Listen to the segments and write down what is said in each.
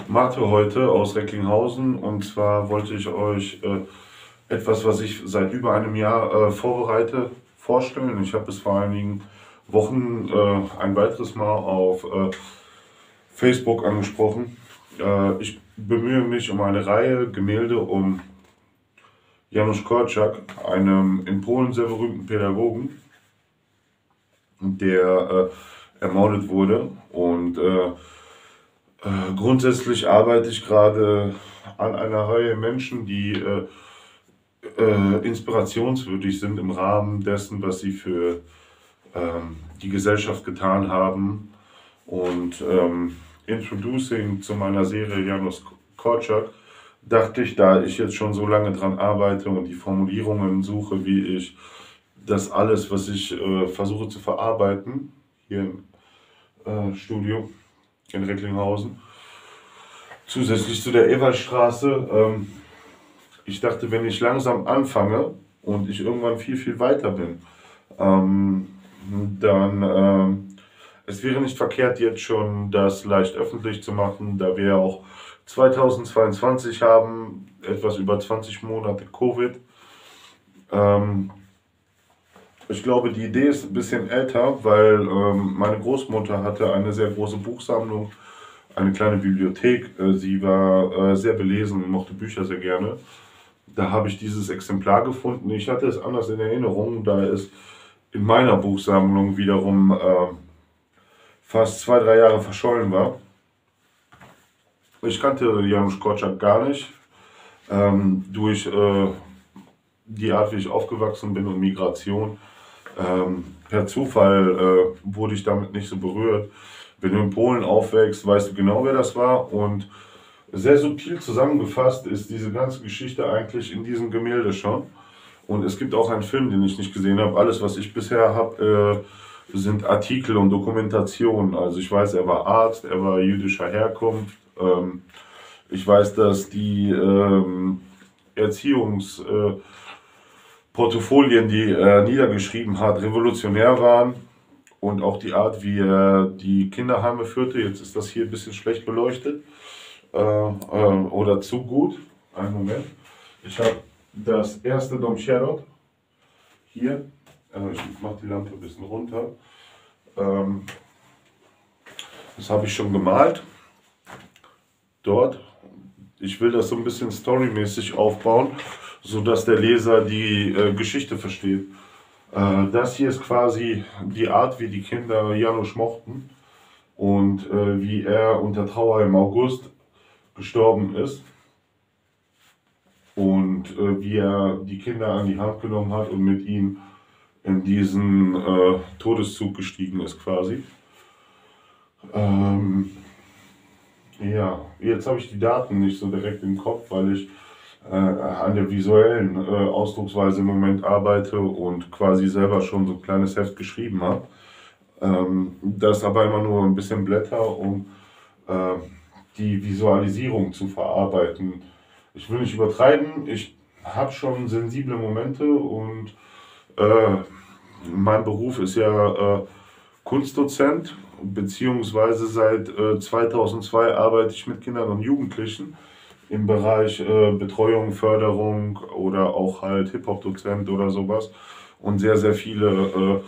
Mate heute aus Recklinghausen, und zwar wollte ich euch etwas, was ich seit über einem Jahr vorbereite, vorstellen. Ich habe es vor einigen Wochen ein weiteres Mal auf Facebook angesprochen. Ich bemühe mich um eine Reihe Gemälde um Janusz Korczak, einem in Polen sehr berühmten Pädagogen, der ermordet wurde. Und grundsätzlich arbeite ich gerade an einer Reihe Menschen, die inspirationswürdig sind im Rahmen dessen, was sie für die Gesellschaft getan haben. Und introducing zu meiner Serie Janusz Korczak dachte ich, da ich jetzt schon so lange dran arbeite und die Formulierungen suche, wie ich das alles, was ich versuche zu verarbeiten, hier im Studio in Recklinghausen, zusätzlich zu der Ewaldstraße, ich dachte, wenn ich langsam anfange und ich irgendwann viel, viel weiter bin, dann es wäre nicht verkehrt, jetzt schon das leicht öffentlich zu machen, da wir auch 2022 haben, etwas über 20 Monate Covid. Ich glaube, die Idee ist ein bisschen älter, weil meine Großmutter hatte eine sehr große Buchsammlung, eine kleine Bibliothek. Sie war sehr belesen und mochte Bücher sehr gerne. Da habe ich dieses Exemplar gefunden. Ich hatte es anders in Erinnerung, da es in meiner Buchsammlung wiederum fast 2, 3 Jahre verschollen war. Ich kannte Janusz Korczak gar nicht. Durch die Art, wie ich aufgewachsen bin und Migration, per Zufall wurde ich damit nicht so berührt. Wenn du in Polen aufwächst, weißt du genau, wer das war. Und sehr subtil zusammengefasst ist diese ganze Geschichte eigentlich in diesem Gemälde schon. Und es gibt auch einen Film, den ich nicht gesehen habe. Alles, was ich bisher habe, sind Artikel und Dokumentationen. Also ich weiß, er war Arzt, er war jüdischer Herkunft. Ich weiß, dass die Erziehungsportfolien, die er niedergeschrieben hat, revolutionär waren. Und auch die Art, wie er die Kinderheime führte. Jetzt ist das hier ein bisschen schlecht beleuchtet. Oder zu gut. Einen Moment. Ich habe das erste Dom Sierot hier. Ich mache die Lampe ein bisschen runter. Das habe ich schon gemalt. Dort. Ich will das so ein bisschen storymäßig aufbauen, sodass der Leser die Geschichte versteht. Das hier ist quasi die Art, wie die Kinder Janusz mochten und wie er unter Trauer im August gestorben ist und wie er die Kinder an die Hand genommen hat und mit ihm in diesen Todeszug gestiegen ist quasi. Ja, jetzt habe ich die Daten nicht so direkt im Kopf, weil ich an der visuellen Ausdrucksweise im Moment arbeite und quasi selber schon so ein kleines Heft geschrieben habe. Das aber immer nur ein bisschen Blätter, um die Visualisierung zu verarbeiten. Ich will nicht übertreiben, ich habe schon sensible Momente und mein Beruf ist ja Kunstdozent, beziehungsweise seit 2002 arbeite ich mit Kindern und Jugendlichen im Bereich Betreuung, Förderung oder auch halt Hip-Hop-Dozent oder sowas und sehr, sehr viele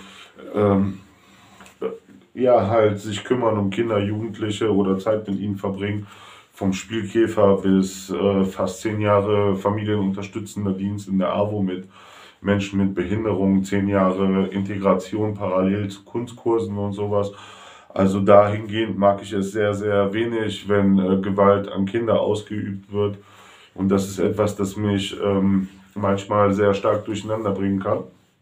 ja, halt sich kümmern um Kinder, Jugendliche oder Zeit mit ihnen verbringen. Vom Spielkäfer bis fast 10 Jahre familienunterstützender Dienst in der AWO mit Menschen mit Behinderung, 10 Jahre Integration parallel zu Kunstkursen und sowas. Also dahingehend mag ich es sehr, sehr wenig, wenn Gewalt an Kinder ausgeübt wird. Und das ist etwas, das mich manchmal sehr stark durcheinander bringen kann.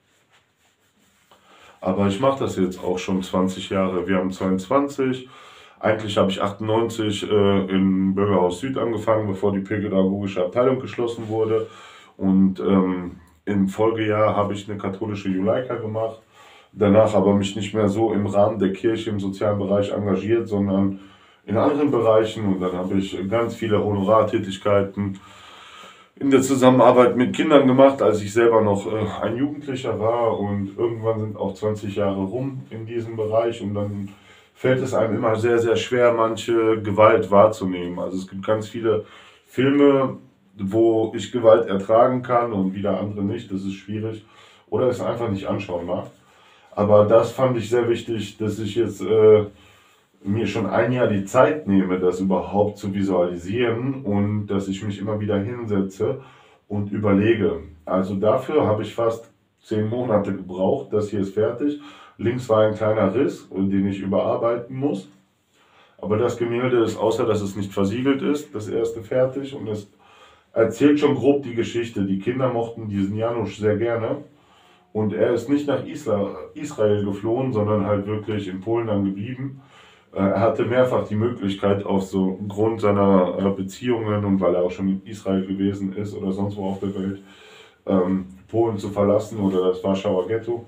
Aber ich mache das jetzt auch schon 20 Jahre. Wir haben 22. Eigentlich habe ich 98 im Bürgerhaus Süd angefangen, bevor die pädagogische Abteilung geschlossen wurde. Und im Folgejahr habe ich eine katholische Juleika gemacht. Danach aber mich nicht mehr so im Rahmen der Kirche im sozialen Bereich engagiert, sondern in anderen Bereichen. Und dann habe ich ganz viele Honorartätigkeiten in der Zusammenarbeit mit Kindern gemacht, als ich selber noch ein Jugendlicher war. Und irgendwann sind auch 20 Jahre rum in diesem Bereich. Und dann fällt es einem immer sehr, sehr schwer, manche Gewalt wahrzunehmen. Also es gibt ganz viele Filme, wo ich Gewalt ertragen kann und wieder andere nicht. Das ist schwierig. Oder es einfach nicht anschauen mag. Aber das fand ich sehr wichtig, dass ich jetzt mir schon ein Jahr die Zeit nehme, das überhaupt zu visualisieren und dass ich mich immer wieder hinsetze und überlege. Also dafür habe ich fast 10 Monate gebraucht. Das hier ist fertig. Links war ein kleiner Riss, den ich überarbeiten muss. Aber das Gemälde ist, außer dass es nicht versiegelt ist, das erste fertig und es erzählt schon grob die Geschichte. Die Kinder mochten diesen Janusz sehr gerne. Und er ist nicht nach Israel geflohen, sondern halt wirklich in Polen dann geblieben. Er hatte mehrfach die Möglichkeit, aufgrund seiner Beziehungen und weil er auch schon in Israel gewesen ist oder sonst wo auf der Welt, Polen zu verlassen oder das Warschauer Ghetto.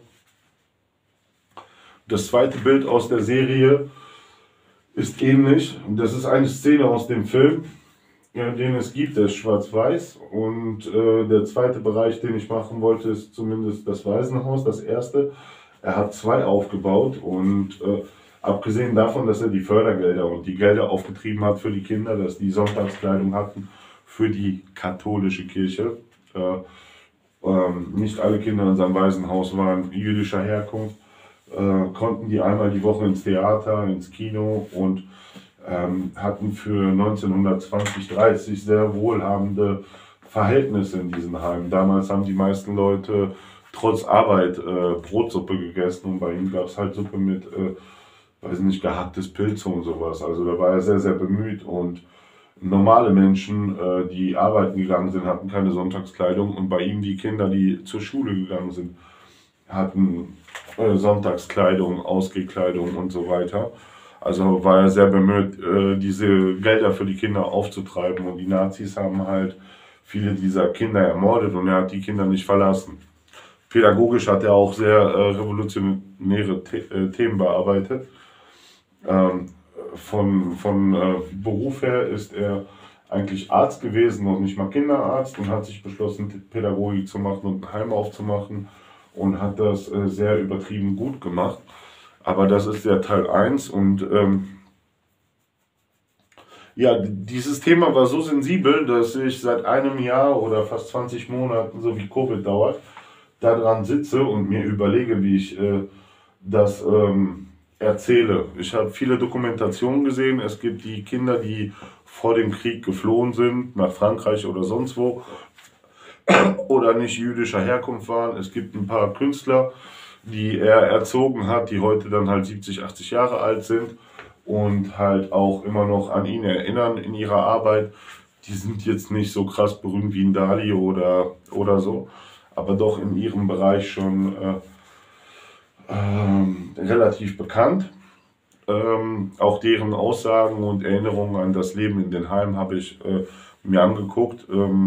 Das zweite Bild aus der Serie ist ähnlich. Das ist eine Szene aus dem Film, den es gibt, der ist schwarz-weiß. Und der zweite Bereich, den ich machen wollte, ist zumindest das Waisenhaus, das erste. Er hat 2 aufgebaut und abgesehen davon, dass er die Fördergelder und die Gelder aufgetrieben hat für die Kinder, dass die Sonntagskleidung hatten für die katholische Kirche. Nicht alle Kinder in seinem Waisenhaus waren jüdischer Herkunft, konnten die einmal die Woche ins Theater, ins Kino und hatten für 1920, 30 sehr wohlhabende Verhältnisse in diesen Heimen. Damals haben die meisten Leute trotz Arbeit Brotsuppe gegessen und bei ihm gab es halt Suppe mit, weiß nicht, gehacktes Pilze und sowas. Also da war er sehr, sehr bemüht und normale Menschen, die arbeiten gegangen sind, hatten keine Sonntagskleidung und bei ihm die Kinder, die zur Schule gegangen sind, hatten Sonntagskleidung, Ausgehkleidung und so weiter. Also war er sehr bemüht, diese Gelder für die Kinder aufzutreiben und die Nazis haben halt viele dieser Kinder ermordet und er hat die Kinder nicht verlassen. Pädagogisch hat er auch sehr revolutionäre Themen bearbeitet. Von Beruf her ist er eigentlich Arzt gewesen und nicht mal Kinderarzt und hat sich beschlossen, Pädagogik zu machen und ein Heim aufzumachen und hat das sehr übertrieben gut gemacht. Aber das ist der Teil 1 und ja, dieses Thema war so sensibel, dass ich seit einem Jahr oder fast 20 Monaten, so wie Covid dauert, daran sitze und mir überlege, wie ich das erzähle. Ich habe viele Dokumentationen gesehen. Es gibt die Kinder, die vor dem Krieg geflohen sind, nach Frankreich oder sonst wo, oder nicht jüdischer Herkunft waren. Es gibt ein paar Künstler, die er erzogen hat, die heute dann halt 70, 80 Jahre alt sind und halt auch immer noch an ihn erinnern in ihrer Arbeit. Die sind jetzt nicht so krass berühmt wie ein Dali oder so, aber doch in ihrem Bereich schon relativ bekannt. Auch deren Aussagen und Erinnerungen an das Leben in den Heimen habe ich mir angeguckt.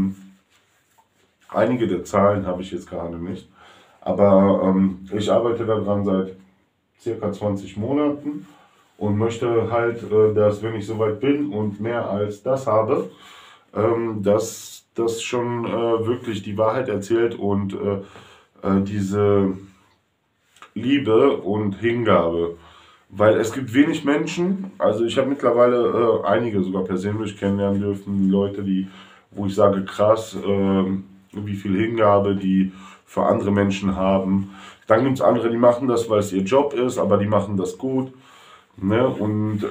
Einige der Zahlen habe ich jetzt gerade nicht. Aber ich arbeite daran seit circa 20 Monaten und möchte halt, dass wenn ich soweit bin und mehr als das habe, dass das schon wirklich die Wahrheit erzählt und diese Liebe und Hingabe. Weil es gibt wenig Menschen, also ich habe mittlerweile einige sogar persönlich kennenlernen dürfen, Leute, wo ich sage, krass, wie viel Hingabe die für andere Menschen haben. Dann gibt es andere, die machen das, weil es ihr Job ist, aber die machen das gut. Ne? Und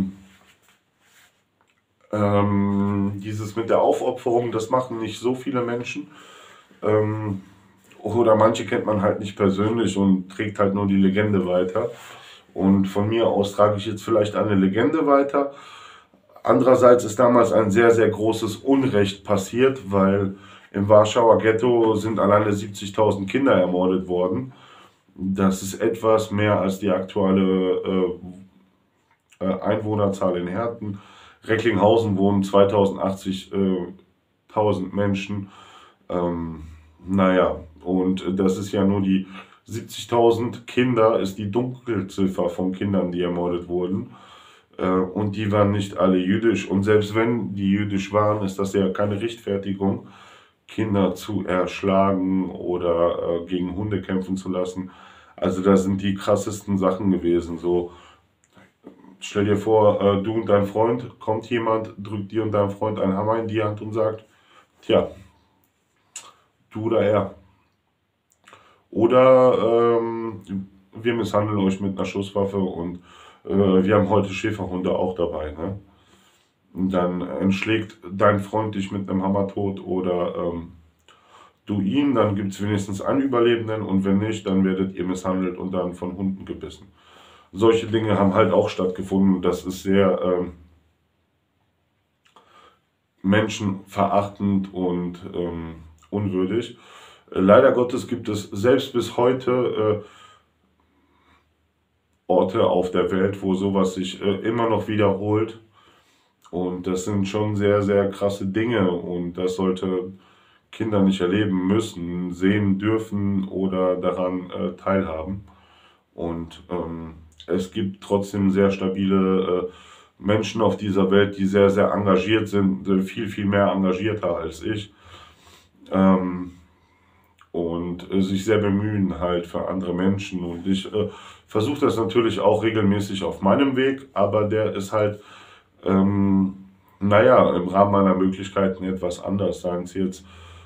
dieses mit der Aufopferung, das machen nicht so viele Menschen. Oder manche kennt man halt nicht persönlich und trägt halt nur die Legende weiter. Und von mir aus trage ich jetzt vielleicht eine Legende weiter. Andererseits ist damals ein sehr, sehr großes Unrecht passiert, weil im Warschauer Ghetto sind alleine 70.000 Kinder ermordet worden. Das ist etwas mehr als die aktuelle Einwohnerzahl in Herten. Recklinghausen wohnen 2080.000 Menschen. Naja, und das ist ja nur die 70.000 Kinder, ist die Dunkelziffer von Kindern, die ermordet wurden. Und die waren nicht alle jüdisch. Und selbst wenn die jüdisch waren, ist das ja keine Rechtfertigung, Kinder zu erschlagen oder gegen Hunde kämpfen zu lassen. Also da sind die krassesten Sachen gewesen. So Stell dir vor, du und dein Freund, kommt jemand, drückt dir und deinem Freund einen Hammer in die Hand und sagt, tja, du oder er. Oder wir misshandeln euch mit einer Schusswaffe und wir haben heute Schäferhunde auch dabei. Ne? Und dann schlägt dein Freund dich mit einem Hammer tot oder du ihn, dann gibt es wenigstens einen Überlebenden und wenn nicht, dann werdet ihr misshandelt und dann von Hunden gebissen. Solche Dinge haben halt auch stattgefunden. Das ist sehr menschenverachtend und unwürdig. Leider Gottes gibt es selbst bis heute Orte auf der Welt, wo sowas sich immer noch wiederholt. Und das sind schon sehr, sehr krasse Dinge und das sollte Kinder nicht erleben müssen, sehen dürfen oder daran teilhaben. Und es gibt trotzdem sehr stabile Menschen auf dieser Welt, die sehr, sehr engagiert sind, viel, viel mehr engagierter als ich. Und sich sehr bemühen halt für andere Menschen. Und ich versuche das natürlich auch regelmäßig auf meinem Weg, aber der ist halt, naja, im Rahmen meiner Möglichkeiten etwas anders. Seien es jetzt,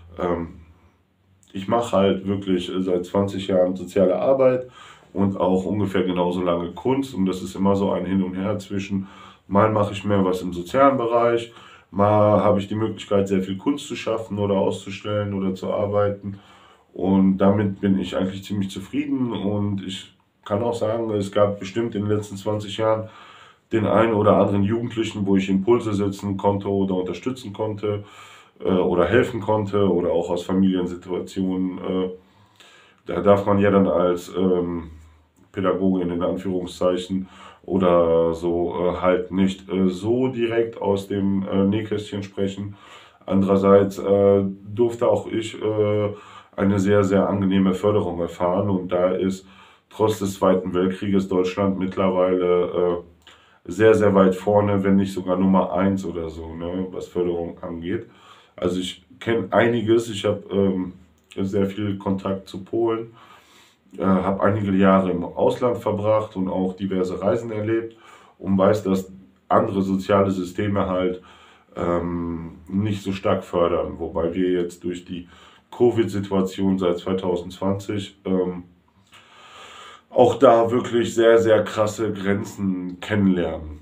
ich mache halt wirklich seit 20 Jahren soziale Arbeit und auch ungefähr genauso lange Kunst. Und das ist immer so ein Hin und Her zwischen, mal mache ich mehr was im sozialen Bereich, mal habe ich die Möglichkeit, sehr viel Kunst zu schaffen oder auszustellen oder zu arbeiten. Und damit bin ich eigentlich ziemlich zufrieden und ich kann auch sagen, es gab bestimmt in den letzten 20 Jahren den einen oder anderen Jugendlichen, wo ich Impulse setzen konnte oder unterstützen konnte oder helfen konnte oder auch aus Familiensituationen. Da darf man ja dann als Pädagogin in Anführungszeichen oder so halt nicht so direkt aus dem Nähkästchen sprechen. Andererseits durfte auch ich eine sehr, sehr angenehme Förderung erfahren und da ist trotz des Zweiten Weltkrieges Deutschland mittlerweile sehr, sehr weit vorne, wenn nicht sogar Nummer 1 oder so, ne, was Förderung angeht. Also ich kenne einiges, ich habe sehr viel Kontakt zu Polen, habe einige Jahre im Ausland verbracht und auch diverse Reisen erlebt und weiß, dass andere soziale Systeme halt nicht so stark fördern, wobei wir jetzt durch die Covid-Situation seit 2020 auch da wirklich sehr, sehr krasse Grenzen kennenlernen.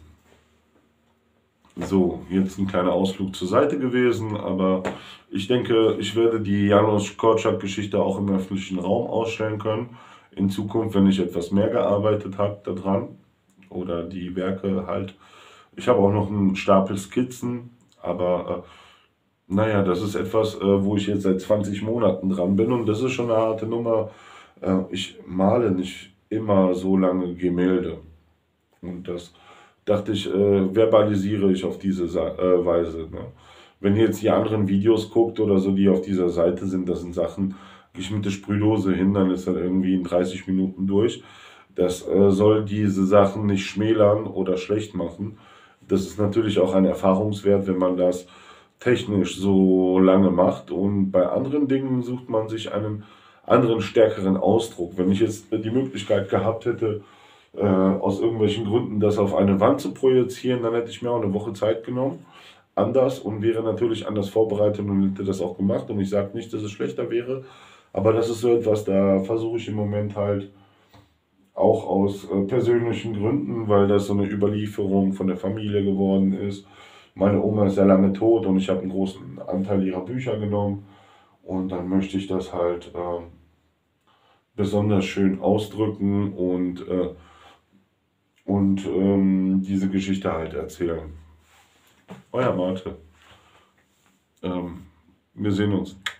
So, jetzt ein kleiner Ausflug zur Seite gewesen, aber ich denke, ich werde die Janusz Korczak-Geschichte auch im öffentlichen Raum ausstellen können. In Zukunft, wenn ich etwas mehr gearbeitet habe daran oder die Werke halt. Ich habe auch noch einen Stapel Skizzen, aber naja, das ist etwas, wo ich jetzt seit 20 Monaten dran bin und das ist schon eine harte Nummer. Ich male nicht immer so lange Gemälde und das dachte ich, verbalisiere ich auf diese Weise. Ne? Wenn ihr jetzt die anderen Videos guckt oder so, die auf dieser Seite sind, das sind Sachen, gehe ich mit der Sprühdose hin, dann ist das irgendwie in 30 Minuten durch. Das soll diese Sachen nicht schmälern oder schlecht machen. Das ist natürlich auch ein Erfahrungswert, wenn man das technisch so lange macht. Und bei anderen Dingen sucht man sich einen anderen, stärkeren Ausdruck. Wenn ich jetzt die Möglichkeit gehabt hätte, aus irgendwelchen Gründen das auf eine Wand zu projizieren, dann hätte ich mir auch eine Woche Zeit genommen, anders und wäre natürlich anders vorbereitet und hätte das auch gemacht. Und ich sage nicht, dass es schlechter wäre, aber das ist so etwas, da versuche ich im Moment halt auch aus persönlichen Gründen, weil das so eine Überlieferung von der Familie geworden ist. Meine Oma ist sehr lange tot und ich habe einen großen Anteil ihrer Bücher genommen und dann möchte ich das halt besonders schön ausdrücken und diese Geschichte halt erzählen. Euer Mate. Wir sehen uns.